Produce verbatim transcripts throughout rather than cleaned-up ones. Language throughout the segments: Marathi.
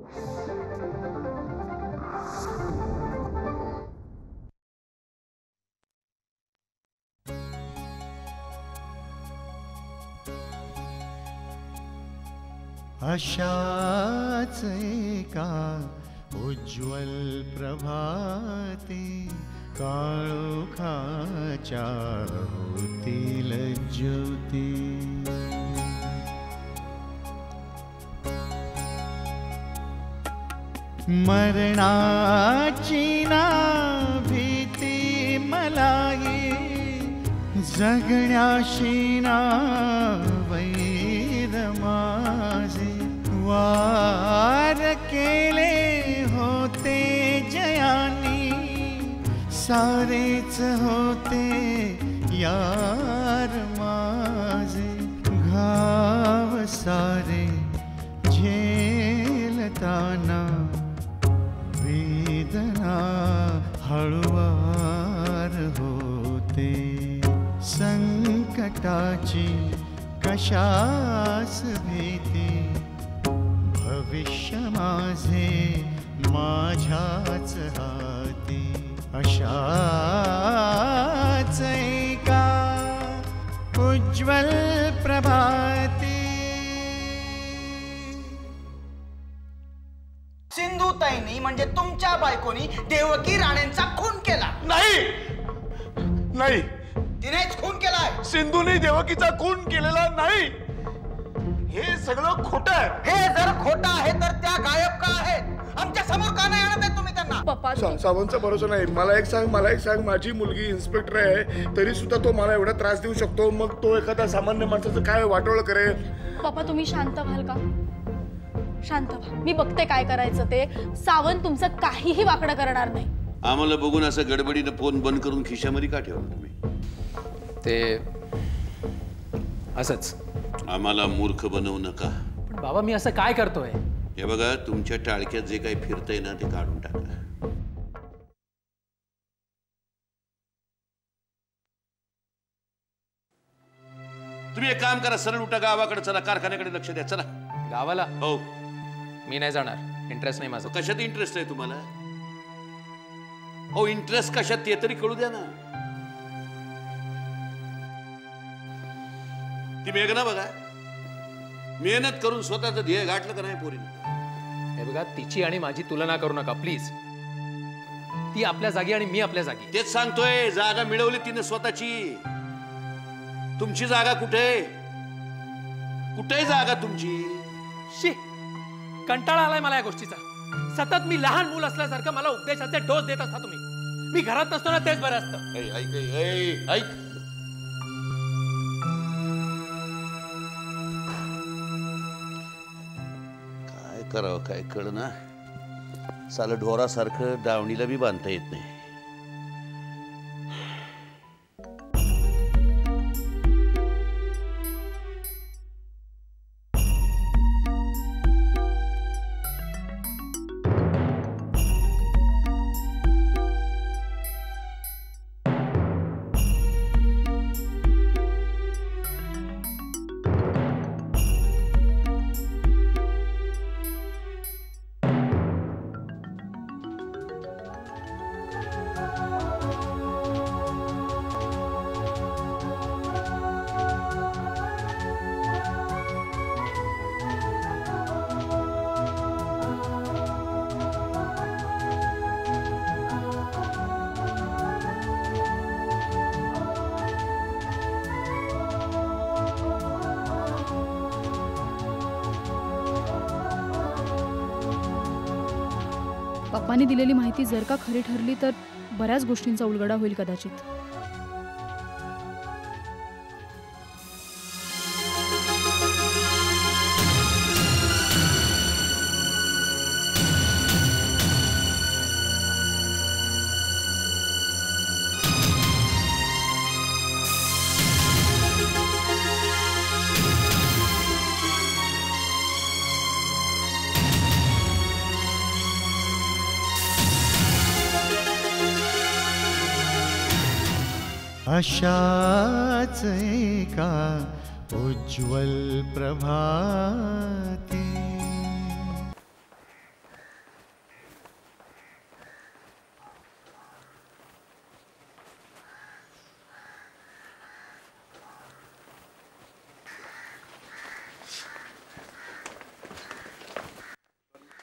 अशाच एका उज्ज्वल प्रभाते काळोखाच्या होतील ज्योती. मरणाची ना भीती मलाही जगण्याशी ना वैर माझे. वार केले होते जयानी सारेच होते यार माझे. घाव सारे झेलताना वेदना हळुवार होते. संकटाची कशास भीती भविष्य माझे माझ्याच हाती. अशाच एका उज्ज्वल प्रभाती. सिंधुताईंनी म्हणजे तुमच्या बायकोनी देवकी राणेंचा खून केला. नाही नाही, तिनेच खून केलाय. सिंधूने देवकीचा खून केलेला नाही. हे सगळं खोटं आहे. हे जर खोटं आहे तर त्या गायब का आहेत? आमच्या समोर का नाही आणत तुम्ही त्यांना? पप्पा सावंतचा भरोसा नाही. मला एक सांग मला एक सांग माझी मुलगी इन्स्पेक्टर आहे तरी सुद्धा तो मला एवढा त्रास देऊ शकतो. मग तो एखाद्या सामान्य माणसाचं काय वाटोळ करेल? पप्पा तुम्ही शांत व्हाल का? शांत व्हा, मी बघते काय करायचं ते. सावंत तुमचं काहीही वाकडं करणार नाही. आम्हाला बघून असं गडबडीनं फोन बंद करून खिशामध्ये का ठेवलं तुम्ही? ते असंच. आम्हाला मूर्ख बनवू नका. पण बाबा मी असं काय करतोय? हे बघा तुमच्या टाळक्यात जे काही फिरतंय ना ते काढून टाका. तुम्ही एक काम करा, सरळ उठा, गावाकडे चला, कारखान्याकडे लक्ष द्या. चला गावाला. हो. मी नाही जाणार, इंटरेस्ट नाही माझा. कशात इंटरेस्ट आहे तुम्हाला? हो इंटरेस्ट कशात ते तरी कळू द्या ना. ती मेघना बघा मेहनत करून स्वतःचं ध्येय गाठलं का नाही पोरीने? हे बघा तिची आणि माझी तुलना करू नका प्लीज. ती आपल्या जागी आणि मी आपल्या जागी. तेच सांगतोय, जागा मिळवली तिने स्वतःची. तुमची जागा कुठे? कुठे जागा तुमची? शी कंटाळा आलाय मला या गोष्टीचा. सतत मी लहान मूल असल्यासारखं मला उपदेशाचे डोस देत असता तुम्ही. मी घरात नसतो ना तेच बरं असतं. ऐक ऐक ऐक काय करावं काय कळ ना. साल ढोरासारखं दावणीला बी बांधता येत नाही. पप्पांनी दिलेली माहिती जर का खरी ठरली तर बऱ्याच गोष्टींचा उलगडा होईल कदाचित. अशाच एका उज्ज्वल प्रभाती.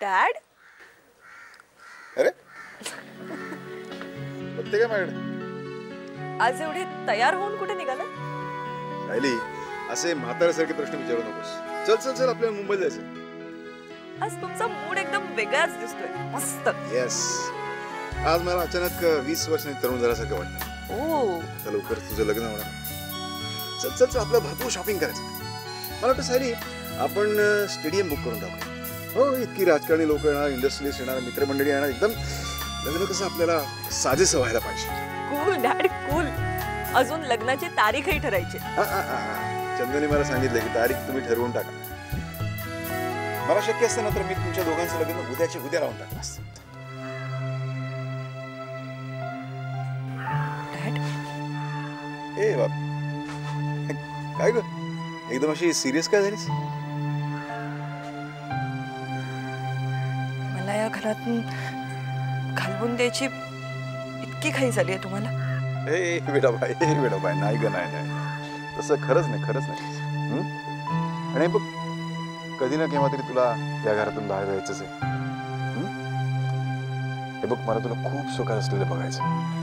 डॅड अरे बघते काय माझ्याकडे? आज एवढे तयार होऊन कुठे निघाला? सायली, असे म्हाताऱ्यासारखे प्रश्न विचारू नकोस. चल चल चल आपल्याला मुंबईत जायचं. आज तुमचा मूड एकदम वेगळाच दिसतोय. मस्त. येस, आज मला अचानक वीस वर्षांनी तरुण झाल्यासारखं वाटतं. ओ, आता लवकर तुझं लग्न होणार. चल चल चल आपलं भरपूर शॉपिंग करायचं. मला वाटतं सायली, आपण स्टेडियम बुक करून टाकू. हो, इतकी राजकारणी लोक येणार, इंडस्ट्रियलिस्ट येणार, मित्रमंडळी येणार. एकदम लग्न कसं आपल्याला साजेसं व्हायला पाहिजे. Cool dad, cool. अजून लग्नाची तारीखही ठरायची. चंदनी मला सांगितलं की तारीख तुम्ही ठरवून टाका. मला शक्य असतं ना तर मी तुमच्या दोघांचं लग्न उद्याच्या उद्या लावून टाकलं असतं. ए बाप, काय ग एकदम अशी सिरियस काय झालीस? मला या घरातून घालवून द्यायची इतकी घाई झाली आहे तुम्हाला? ए बेटा बाय, ए बेटा बाय, नाही ग नाही नाही, तसं खरंच नाही, खरंच नाही. आणि बघ, कधी ना केव्हा तरी तुला या घरातून बाहेर जायचंच आहे. हे बघ, मला तुला खूप सुखात असलेलं बघायचं.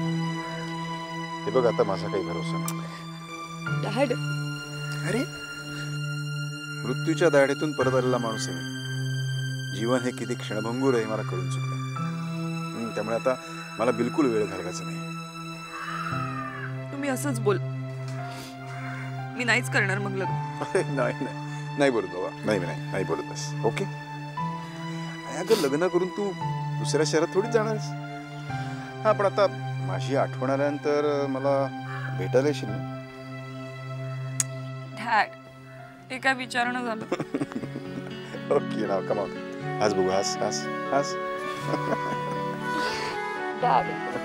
हे बघ, आता माझा काही भरोसा नाही. डॅड, अरे मृत्यूच्या दाढेतून परत आलेला माणूस आहे मी. जीवन हे किती क्षणभंगूर आहे मला कळून चुकलं. त्यामुळे आता मला बिलकुल वेळ घालवायचा नाही. तुम्ही असंच बोल. मी नाहीच करणार मग लग्न. नाही नाही नाही बोलत बाबा, नाही नाही नाही बोलत बस. ओके, अगं लग्न करून तू दुसऱ्या शहरात थोडीच जाणार आहेस. हा, पण आता माझी आठवण आल्यानंतर मला भेटायला येशील ना? डॅड, हे काय विचारणं झालं? ओके ना, कम ऑन, आज बघू, हास हास हास. डॅड,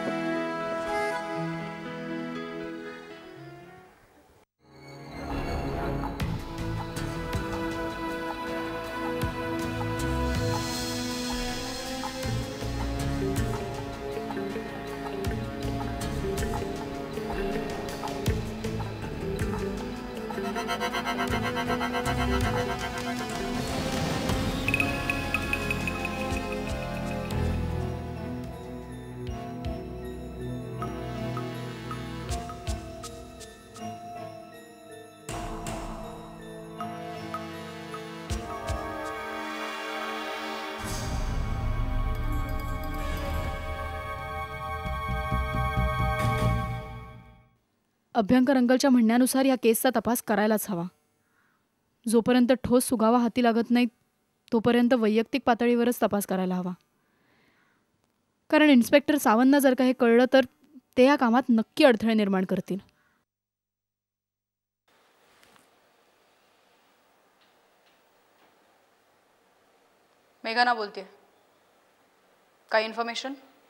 अभ्यंकर अंकलच्या म्हणण्यानुसार या केसचा तपास करायलाच हवा. जोपर्यंत ठोस सुगावा हाती लागत नाही तोपर्यंत वैयक्तिक पातळीवरच तपास करायला हवा. कारण इन्स्पेक्टर सावंतना जर का हे कळलं तर ते या कामात नक्की अडथळे निर्माण करतील. मेघना बोलते. काय information?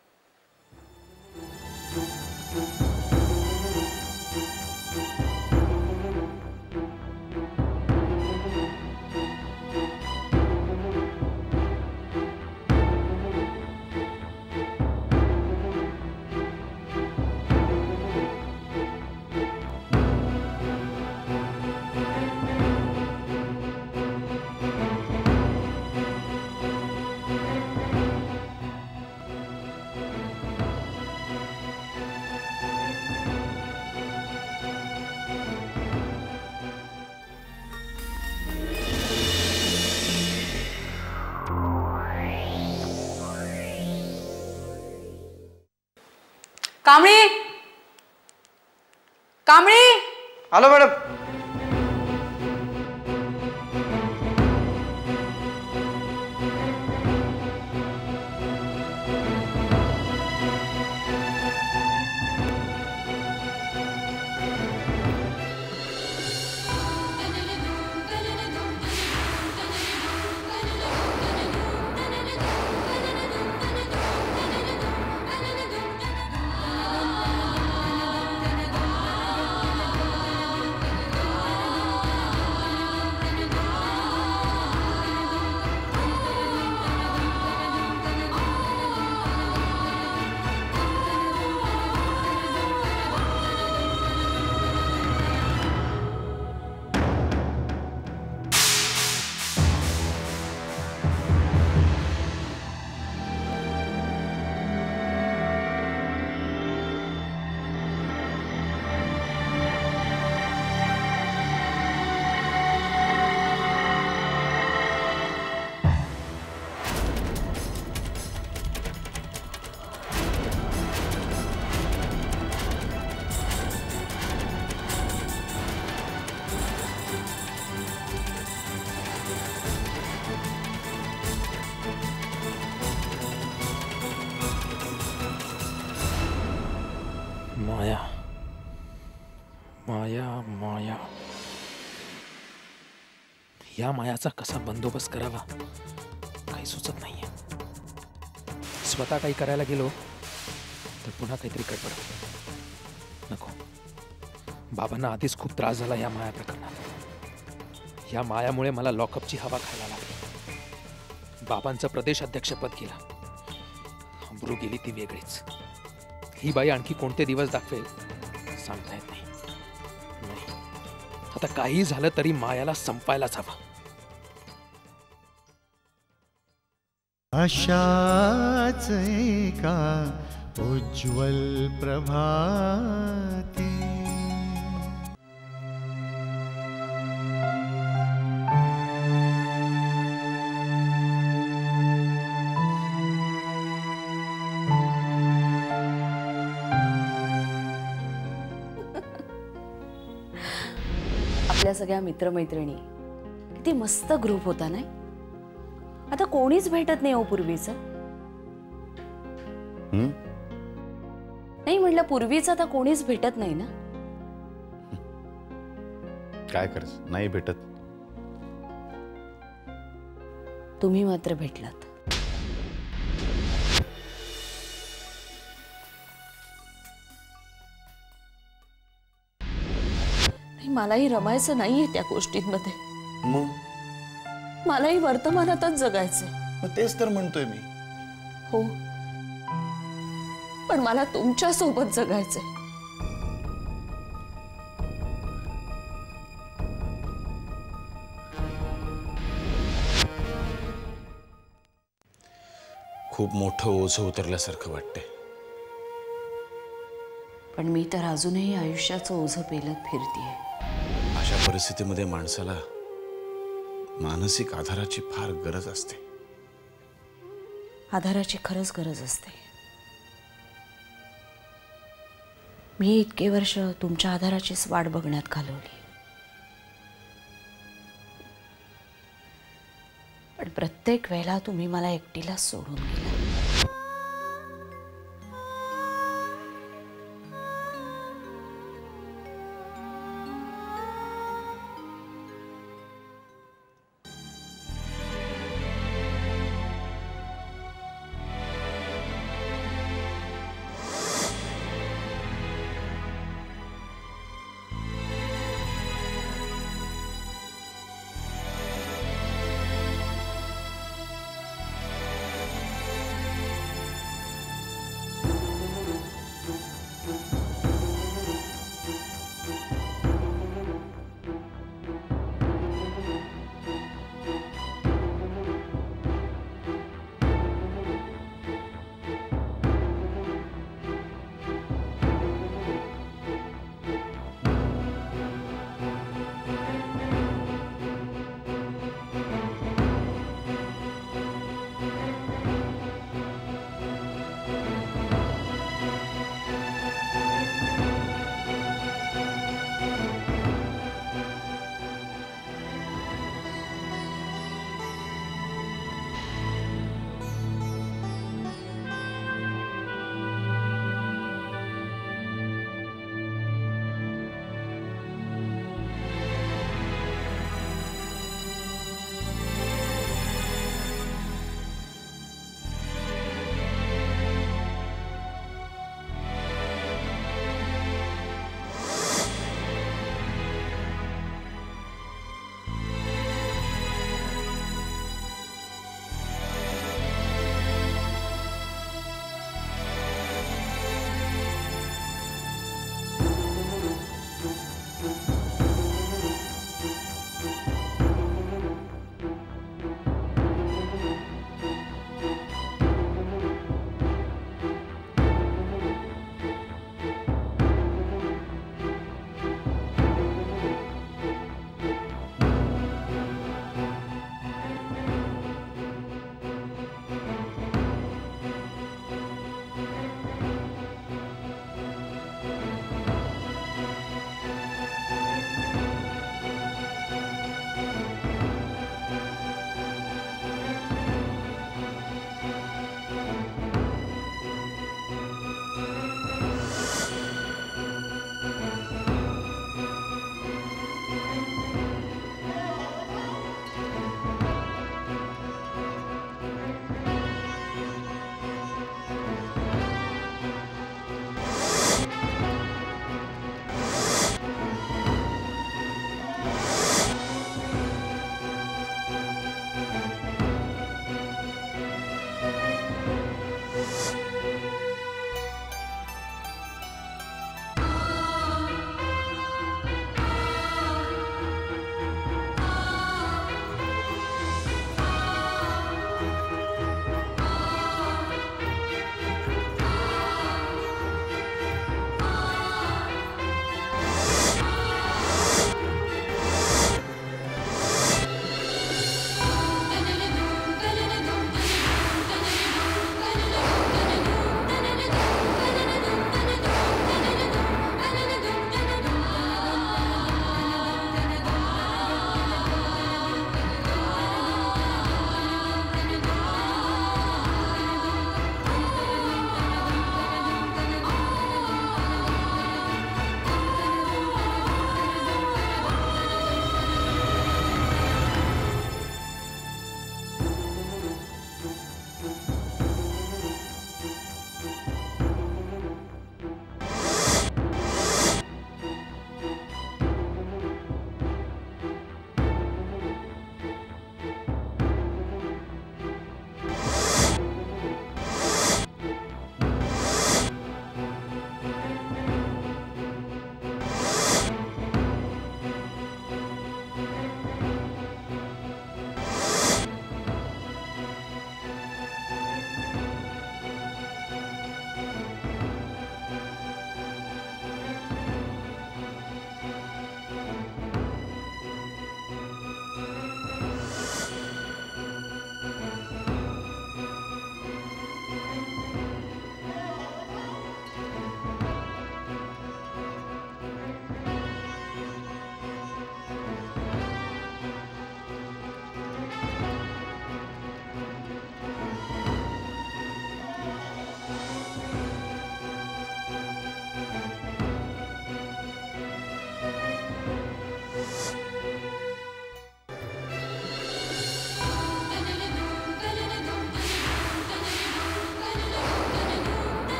Kambli, Kambli. Hello madam. Maya Maya या मायाचा कसा बंदोबस्त करावा काही सुचत नाहीये. स्वतः काही करायला गेलो तर पुन्हा काहीतरी गडबड. नको. बाबांना आधीच खूप त्रास झाला या माया प्रकरणात. या मायामुळे मला लॉकअपची हवा खायला लागली. बाबांचं प्रदेश अध्यक्षपद गेला. अब्रू गेली ती वेगळीच. ही बाई आणखी कोणते दिवस दाखवेल सांगता येत नाही. नाही. आता काही झालं तरी मायाला संपायलाच हवा. अशाच एका उज्ज्वल प्रभाती आपल्या सगळ्या मित्रमैत्रिणी किती मस्त ग्रुप होता नाही. आता कोणीच भेटत नाही. हो पूर्वीचं नाही म्हटलं, पूर्वीचं आता कोणीच भेटत नाही ना. काय करायचं, नाही भेटत. तुम्ही मात्र भेटलात. मलाही रमायचं नाहीये त्या गोष्टींमध्ये. मग मलाही वर्तमानातच जगायचंय. मग तेच तर म्हणतोय मी. हो, पण मला तुमच्या सोबत जगायचंय. खूप मोठं ओझं उतरल्यासारखं वाटतंय. पण मी तर अजूनही आयुष्याचं ओझं पेलत फिरतेय. अशा परिस्थितीमध्ये माणसाला मानसिक आधाराची फार गरज असते. आधाराची खरंच गरज असते. मी इतके वर्ष तुमच्या आधाराचीच वाट बघण्यात घालवली. पण प्रत्येक वेळेला तुम्ही मला एकटीला सोडून गेला.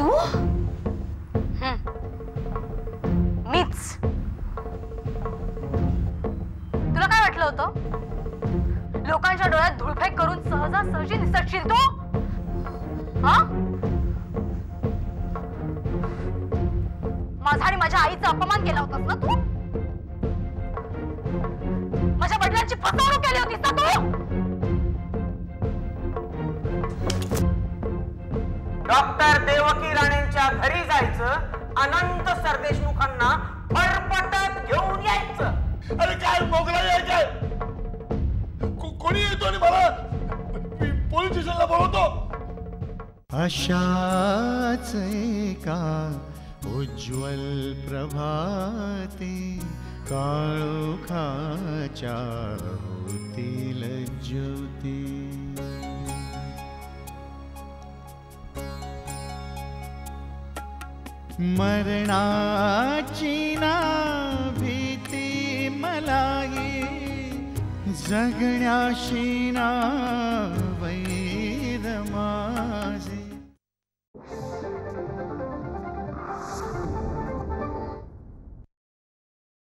तू मीच. तुला काय वाटलं होतं? लोकांच्या डोळ्यात धुळफेक करून सहजासहजी निसटशील तू? हा? माझा आणि माझ्या आईचा अपमान केला होतास ना तू? माझ्या वडिलांची फसवणूक केली होतीस ना तू? डॉक्टर देवकी राणेंच्या घरी जायचं, अनंत सरदेशमुखांना फरफटत घेऊन यायचं. अरे काय मोगला आहे काय? को- कोणी येतो आणि मला पोलीस स्टेशनला बोलवतो? अशाच एका उज्ज्वल प्रभाते काळोखाच्या होतील ज्योती. मरणाची ना भीती मलाही, जगण्याशी ना वैर मा.